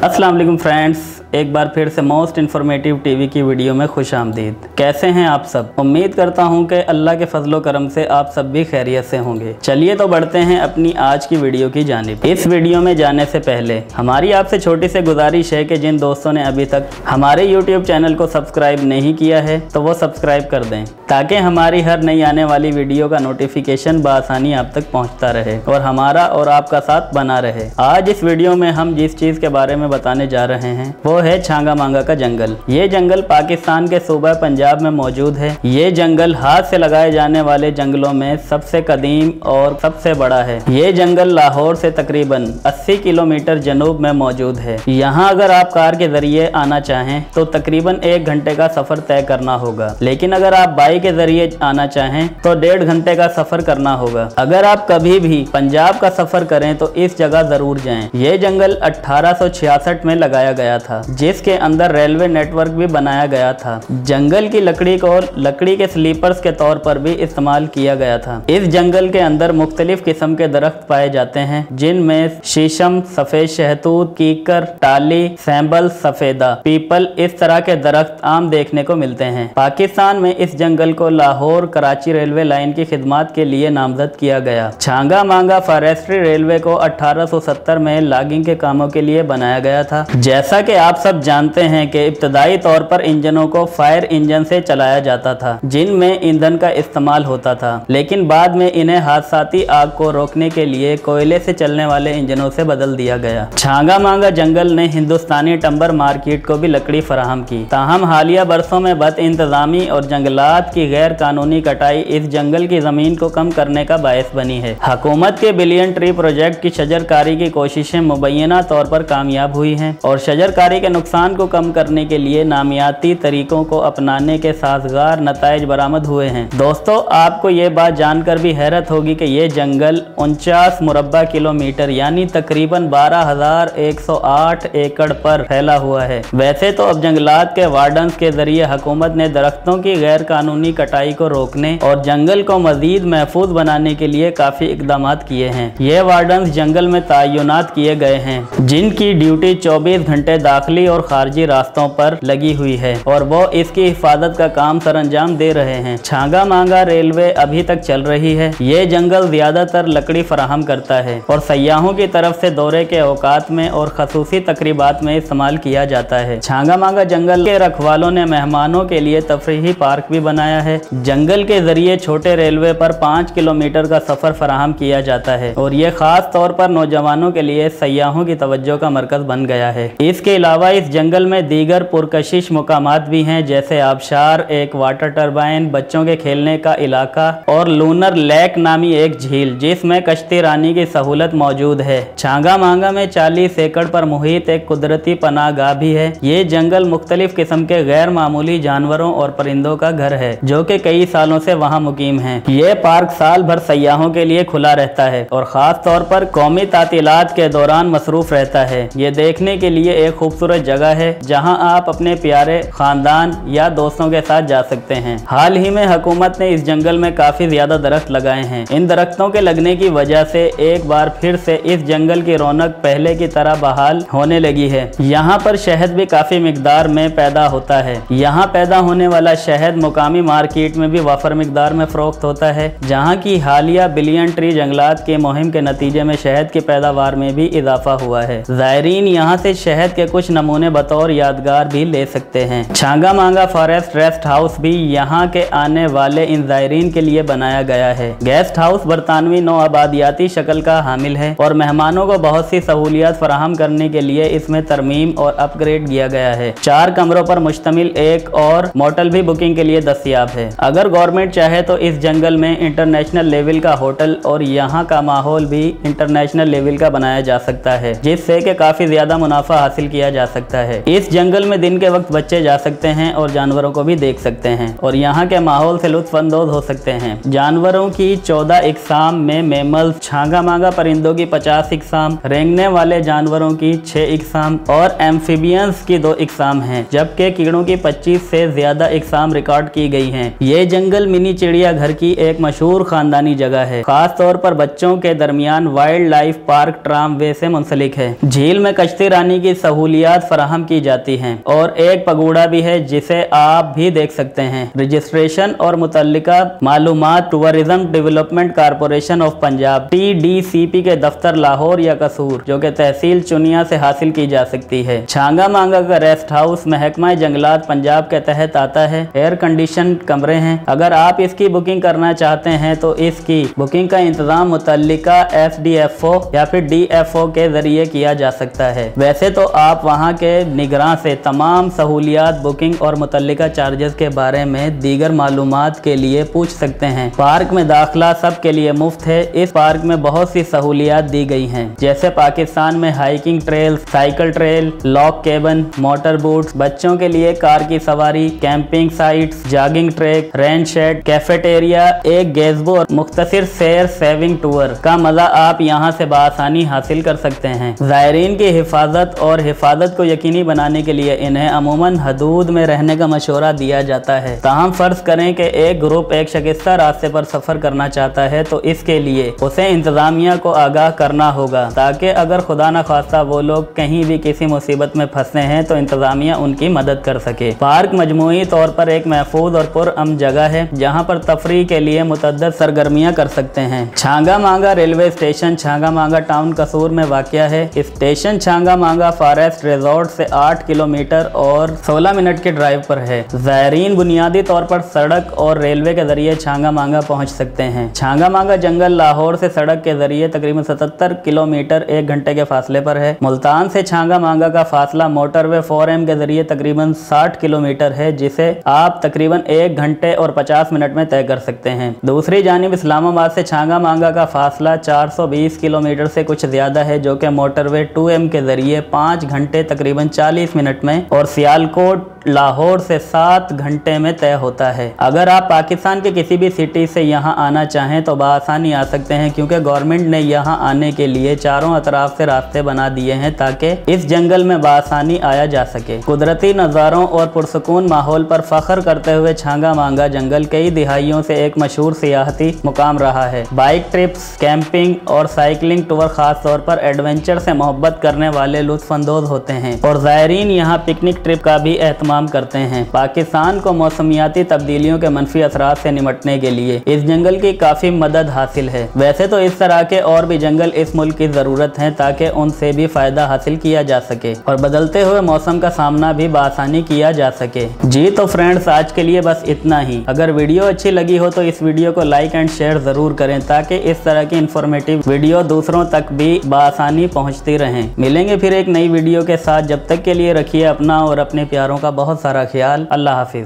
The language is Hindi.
अस्सलाम वालेकुम फ्रेंड्स, एक बार फिर से मोस्ट इन्फॉर्मेटिव टीवी की वीडियो में खुश आमदीद। कैसे हैं आप सब? उम्मीद करता हूं कि अल्लाह के फजलो करम से आप सब भी खैरियत से होंगे। चलिए तो बढ़ते हैं अपनी आज की वीडियो की जानिब। इस वीडियो में जाने से पहले हमारी आपसे छोटी सी गुजारिश है कि जिन दोस्तों ने अभी तक हमारे यूट्यूब चैनल को सब्सक्राइब नहीं किया है तो वो सब्सक्राइब कर दें, ताकि हमारी हर नई आने वाली वीडियो का नोटिफिकेशन बआसानी आप तक पहुँचता रहे और हमारा और आपका साथ बना रहे। आज इस वीडियो में हम जिस चीज़ के बारे में बताने जा रहे हैं वो है छांगा मांगा का जंगल। ये जंगल पाकिस्तान के सूबा पंजाब में मौजूद है। ये जंगल हाथ से लगाए जाने वाले जंगलों में सबसे कदीम और सबसे बड़ा है। ये जंगल लाहौर से तकरीबन 80 किलोमीटर जनूब में मौजूद है। यहाँ अगर आप कार के जरिए आना चाहें तो तकरीबन 1 घंटे का सफर तय करना होगा, लेकिन अगर आप बाइक के जरिए आना चाहें तो 1.5 घंटे का सफर करना होगा। अगर आप कभी भी पंजाब का सफर करें तो इस जगह जरूर जाएं। ये जंगल 1866 में लगाया गया था, जिसके अंदर रेलवे नेटवर्क भी बनाया गया था। जंगल की लकड़ी को लकड़ी के स्लीपर्स के तौर पर भी इस्तेमाल किया गया था। इस जंगल के अंदर मुख्तलिफ किस्म के दरख्त पाए जाते हैं, जिनमें शीशम, सफेद शहतूत, कीकर, टाली, सैंबल, सफेदा, पीपल, इस तरह के दरख्त आम देखने को मिलते हैं। पाकिस्तान में इस जंगल को लाहौर कराची रेलवे लाइन की खिदमत के लिए नामजद किया गया। छांगा मांगा फॉरेस्ट्री रेलवे को 1870 में लॉगिंग के कामों के लिए बनाया गया था। जैसा कि आप सब जानते हैं कि इब्तदाई तौर पर इंजनों को फायर इंजन से चलाया जाता था, जिनमें ईंधन का इस्तेमाल होता था, लेकिन बाद में इन्हें हादसाती आग को रोकने के लिए कोयले से चलने वाले इंजनों से बदल दिया गया। छांगा मांगा जंगल ने हिंदुस्तानी टम्बर मार्केट को भी लकड़ी फराहम की। ताहम हालिया बरसों में बद इंतजामी और जंगलात की गैर कानूनी कटाई इस जंगल की जमीन को कम करने का बायस बनी है। हुकूमत के बिलियन ट्री प्रोजेक्ट की शजरकारी की कोशिशें मुबैना तौर पर कामयाब हुई हैं और शजरकारी के नुकसान को कम करने के लिए नामियाती तरीकों को अपनाने के साजगार नताइज बरामद हुए हैं। दोस्तों, आपको ये बात जानकर भी हैरत होगी कि ये जंगल 49 मुरब्बा किलोमीटर यानी तकरीबन 12,108 एकड़ पर फैला हुआ है। वैसे तो अब जंगलात के वार्डन्स के जरिए हुकूमत ने दरख्तों की गैर कानूनी कटाई को रोकने और जंगल को मजीद महफूज बनाने के लिए काफी इकदाम किए हैं। ये वार्डन्स जंगल में तैनात किए गए हैं, जिनकी ड्यूटी 24 घंटे दाखिली और खारजी रास्तों पर लगी हुई है और वो इसकी हिफाजत का काम सरअंजाम दे रहे हैं। छांगा मांगा रेलवे अभी तक चल रही है। ये जंगल ज्यादातर लकड़ी फराहम करता है और सयाहों की तरफ से दौरे के औकात में और खसूसी तकरीबात में इस्तेमाल किया जाता है। छांगा मांगा जंगल के रखवालों ने मेहमानों के लिए तफरीही पार्क भी बनाया है। जंगल के जरिए छोटे रेलवे पर 5 किलोमीटर का सफर फराहम किया जाता है और ये खास तौर पर नौजवानों के लिए सयाहों की तवज्जो का मरकज बन गया है। इसके अलावा इस जंगल में दीगर पुरकशिश मुकामात भी हैं, जैसे आबशार, एक वाटर टरबाइन, बच्चों के खेलने का इलाका और लूनर लेक नामी एक झील, जिसमें कश्ती रानी की सहूलत मौजूद है। छांगा मांगा में 40 एकड़ पर मुहित एक कुदरती पनाहगाह भी है। ये जंगल मुख्तलिफ किस्म के गैर मामूली जानवरों और परिंदों का घर है, जो कि कई सालों से वहाँ मुकीम है। ये पार्क साल भर सयाहों के लिए खुला रहता है और खास तौर पर कौमी तातीलात के दौरान मसरूफ रहता है। ये देखने के लिए एक खूबसूरत जगह है, जहां आप अपने प्यारे खानदान या दोस्तों के साथ जा सकते हैं। हाल ही में हुकूमत ने इस जंगल में काफी ज्यादा दरख्त लगाए हैं। इन दरख्तों के लगने की वजह से एक बार फिर से इस जंगल की रौनक पहले की तरह बहाल होने लगी है। यहाँ पर शहद भी काफी मिकदार में पैदा होता है। यहाँ पैदा होने वाला शहद मुकामी मार्केट में भी वाफर मिकदार में फरोख्त होता है, जहाँ की हालिया बिलियन ट्री जंगलात के मुहिम के नतीजे में शहद की पैदावार में भी इजाफा हुआ है। ज़ायरीन यहाँ से शहद के कुछ नमूने बतौर यादगार भी ले सकते हैं। छांगा मांगा फॉरेस्ट रेस्ट हाउस भी यहाँ के आने वाले इन ज़ायरीन के लिए बनाया गया है। गेस्ट हाउस बरतानवी नौ आबादियाती शक्ल का हामिल है और मेहमानों को बहुत सी सहूलियात फराहम करने के लिए इसमें तरमीम और अपग्रेड किया गया है। 4 कमरों पर मुश्तमिल एक और मोटल भी बुकिंग के लिए दस्तयाब है। अगर गवर्नमेंट चाहे तो इस जंगल में इंटरनेशनल लेवल का होटल और यहाँ का माहौल भी इंटरनेशनल लेवल का बनाया जा सकता है, जिससे कि काफी ज्यादा मुनाफा हासिल किया जा सकता है। इस जंगल में दिन के वक्त बच्चे जा सकते हैं और जानवरों को भी देख सकते हैं और यहाँ के माहौल से लुत्फानंदोज हो सकते हैं। जानवरों की 14 इकसाम में मेमल्स, छांगा मांगा परिंदों की 50 इकसाम, रेंगने वाले जानवरों की 6 इकसाम और एम्फीबियंस की 2 इकसाम हैं, जबकि कीड़ों की 25 से ज्यादा इकसाम रिकॉर्ड की गई हैं। ये जंगल मिनी चिड़िया घर की एक मशहूर खानदानी जगह है, खास तौर पर बच्चों के दरमियान वाइल्ड लाइफ पार्क ट्रामवे से मुंसलिक है। झील में कश्ती रानी की सहूलियात फराहम की जाती हैं और एक पगोड़ा भी है जिसे आप भी देख सकते हैं। रजिस्ट्रेशन और मुतल्लिका मालूमात tourism development corporation of Punjab TDCP के दफ्तर लाहौर या कसूर, जो कि तहसील चुनिया से हासिल की जा सकती है। छांगा मांगा का रेस्ट हाउस महकमा जंगलात पंजाब के तहत आता है। एयर कंडीशन कमरे हैं। अगर आप इसकी बुकिंग करना चाहते हैं तो इसकी बुकिंग का इंतजाम मुतल्लिका SDFO या फिर DFO के जरिए किया जा सकता है। वैसे तो आप वहां के निगरान से तमाम सहूलियात, बुकिंग और मुतल्लिका चार्जेस के बारे में दीगर मालूमात के लिए पूछ सकते हैं। पार्क में दाखिला सबके लिए मुफ्त है। इस पार्क में बहुत सी सहूलियात दी गई हैं, जैसे पाकिस्तान में hiking trail, cycle trail, log cabin, motor boats, बच्चों के लिए कार की सवारी, camping sites, jogging track, rain shed, cafeteria, एक गेज़बो और मुख्तसर सैर सेविंग टूर का मजा आप यहाँ से बआसानी हासिल कर सकते हैं। ज़ायरीन की हिफाजत और हिफाजत को यकीनी बनाने के लिए इन्हें अमूमन हदूद में रहने का मशवरा दिया जाता है। ताहम फर्ज करें कि एक ग्रुप एक शिकस्ता रास्ते पर सफर करना चाहता है तो इसके लिए उसे इंतजामिया को आगाह करना होगा, ताकि अगर खुदा न खास्ता वो लोग कहीं भी किसी मुसीबत में फंसे हैं तो इंतजामिया उनकी मदद कर सके। पार्क मजमूई तौर पर एक महफूज और पुरअमन जगह है जहाँ पर तफरीह के लिए मुतअद्दिद सरगर्मियाँ कर सकते हैं। छांगा मांगा रेलवे स्टेशन छांगा मांगा टाउन कसूर में वाक़या है। स्टेशन छांगा मांगा फॉरेस्ट रिजॉर्ट से 8 किलोमीटर और 16 मिनट के ड्राइव पर है। ज़ायरीन बुनियादी तौर पर सड़क और रेलवे के जरिए छांगा मांगा पहुँच सकते हैं। छांगा मांगा जंगल लाहौर से सड़क के जरिए तकरीबन 77 किलोमीटर 1 घंटे के फासले पर है। मुल्तान से छांगा मांगा का फासला मोटरवे 4M के जरिए तकरीबन 60 किलोमीटर है, जिसे आप तकरीबन 1 घंटे और 50 मिनट में तय कर सकते हैं। दूसरी जानिब इस्लामाबाद से छांगा मांगा का फासला 420 किलोमीटर से कुछ ज्यादा है, जो कि मोटरवे 2M के जरिए 5 घंटे तकरीबन 40 मिनट में और सियालकोट लाहौर से 7 घंटे में तय होता है। अगर आप पाकिस्तान के किसी भी सिटी से यहाँ आना चाहें तो बआसानी आ सकते हैं, क्योंकि गवर्नमेंट ने यहाँ आने के लिए चारों अतराफ से रास्ते बना दिए हैं ताकि इस जंगल में बआसानी आया जा सके। कुदरती नज़ारों और पुरसुकून माहौल पर फख्र करते हुए छांगा मांगा जंगल कई दिहाइयों से एक मशहूर सियाहती मुकाम रहा है। बाइक ट्रिप्स, कैंपिंग और साइकिलिंग टूर खास तौर पर एडवेंचर से मोहब्बत करने वाले लुत्फानंदोज होते हैं और ज़ायरीन यहाँ पिकनिक ट्रिप का भी एहतमाम करते हैं। पाकिस्तान को मौसमियाती तब्दीलियों के मनफी असरात से निमटने के लिए इस जंगल की काफ़ी मदद हासिल है। वैसे तो इस तरह के और भी जंगल इस मुल्क की ज़रूरत है ताकि उनसे भी फ़ायदा हासिल किया जा सके और बदलते हुए मौसम का सामना भी बआसानी किया जा सके। जी तो फ्रेंड्स, आज के लिए बस इतना ही। अगर वीडियो अच्छी लगी हो तो इस वीडियो को लाइक एंड शेयर ज़रूर करें ताकि इस तरह की इंफॉर्मेटिव वीडियो दूसरों तक भी बआसानी पहुँचती रहें। मिलेंगे फिर एक नई वीडियो के साथ। जब तक के लिए रखिए अपना और अपने प्यारों का बहुत सारा ख्याल। अल्लाह हाफिज़।